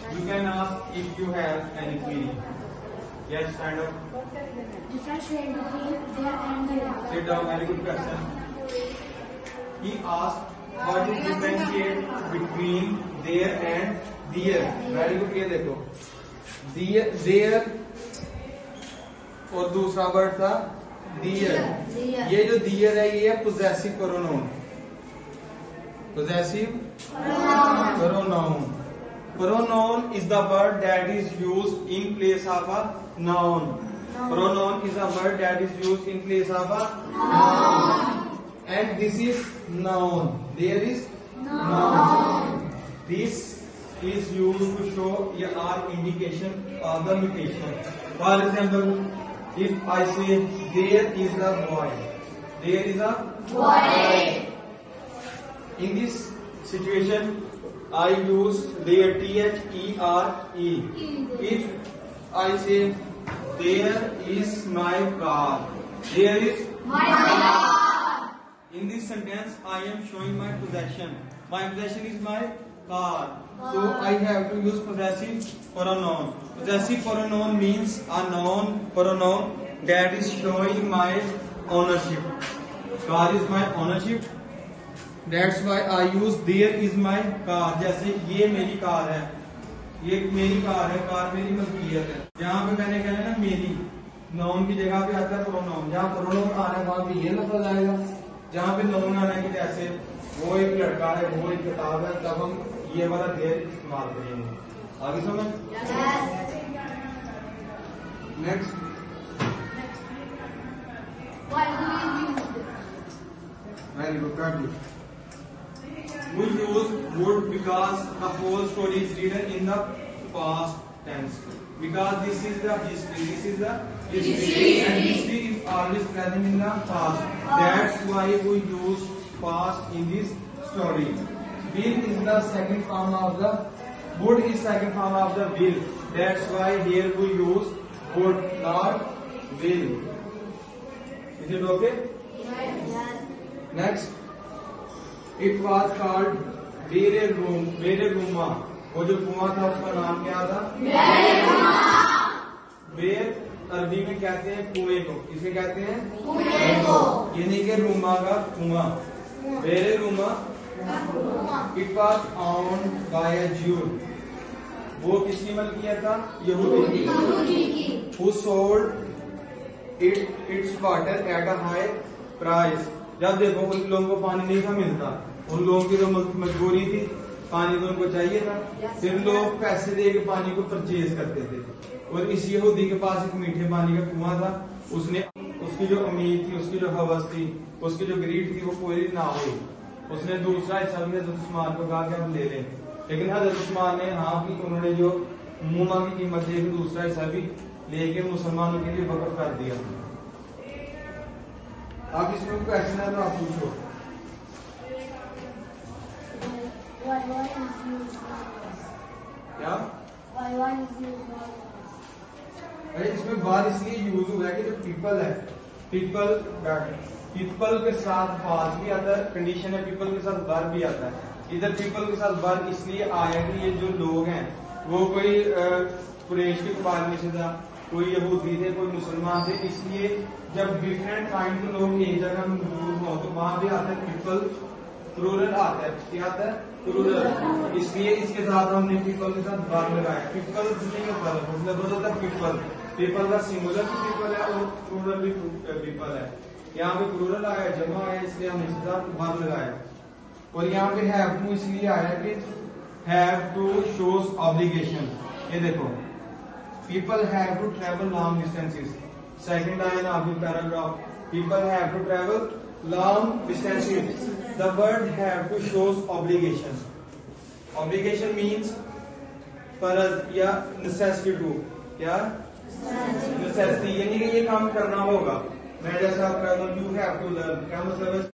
You can ask if you have any query. Yes, stand up. Differentiate between there and there. Sit down. Very good question. He asked, what is differentiate between there and there? Very good. ये देखो, there और दूसरा word था dear. ये जो dear है ये है possessive pronoun. Possessive pronoun. Pronoun is the word that is used in place of a noun. Pronoun is a word that is used in place of a noun. And this is noun. There is noun. This is used to show or indication of the location. For example, if I say there is a boy, there is a boy. In this situation, I use there, T-H-E-R-E. If I say there is my car, there is my car. In this sentence, I am showing my possession. My possession is my car. So I have to use possessive pronoun. Possessive pronoun means a noun pronoun that is showing my ownership. Car is my ownership. That's why I use there is my car. जैसे ये मेरी car है, ये मेरी car है, car मेरी मलकियत है. जहाँ पे मैंने कहना है ना मेरी, नाउन की जगह पे आता है प्रोनाउन. जहाँ प्रोनाउन आना है वहाँ पे ये लफ्ज आएगा. जहाँ पे नाउन आना है कि जैसे वो एक लड़का है, वो एक किताब है, तब हम ये वाला देर इस्तेमाल करेंगे. आगे समझ? नेक्स्ट. Very good. कर We use would because the whole story is written in the past tense. Because this is the history. This is the history. And history is always present in the past. That's why we use past in this story. Will is the second form of the would is second form of the will. That's why here we use would, not will. Is it okay? Yes. Next. It was called Vere Room. Vere Ruma. वो जो कुआं था उसका नाम क्या था? Where अरबी में कहते हैं कुएं को. किसे कहते हैं? कुएं को. यानी कि रूमा का कुआं. वेरे Ruma. It was owned by a Jew. वो किसकी मलकियत था? यहूदी की. Who sold its water at a high price. जब देखो उन लोगों को पानी नहीं था मिलता, उन लोगों की तो मजबूरी थी, पानी तो उनको चाहिए था. फिर लोग पैसे दे के पानी को परचेज करते थे. और इस यहूदी के पास एक मीठे पानी का कुआं था. उसने उसकी जो उम्मीद थी, उसकी जो हवस थी, उसकी जो ग्रीड थी वो पूरी ना हुई. उसने दूसरा हिस्सा भी हजरत उस्मान को कहा कि हम ले लें. लेकिन हजरत उस्मान ने हाँ की, उन्होंने जो मुमा की कीमत देकर दूसरा हिस्सा भी लेके मुसलमानों के लिए वक़्फ कर दिया. आप इसमें क्वेश्चन है तो आप पूछो. क्या? अरे इसमें बात इसलिए यूज हुआ है कि जो पीपल है, पीपल के साथ पास भी आता है, कंडीशन है पीपल के साथ वर्ब भी आता है. इधर पीपल के साथ वर्ब इसलिए आया कि ये जो लोग हैं वो कोई कुरैश के कबाइल में से था, कोई यहूदी थे, कोई मुसलमान थे. इसलिए जब डिफरेंट काइंड के लोग एक जगह मौजूद हो तो वहां भी आता है पीपल. प्लूरल आता है. क्या आता है? प्लूरल. इसलिए इसके साथ हमने पीपल के साथ वर्ब लगाया. पीपल नहीं होता, मतलब होता है पीपल. पीपल का सिंगुलर भी पीपल है और प्लूरल भी पीपल है. यहाँ पे प्लूरल आया, जमा आया, इसलिए हमने इसके साथ वर्ब लगाया. और यहाँ पे हैव टू इसलिए आया कि हैव टू शोज ऑब्लिगेशन. ये देखो, people have to travel long distances. Second line of the paragraph. People have to travel long distances. The word have to shows obligation. Obligation means फर्ज या necessity to. क्या? necessity. यानी कि ये काम करना होगा. मैं जैसा आप कह दो you have to learn. क्या मतलब है?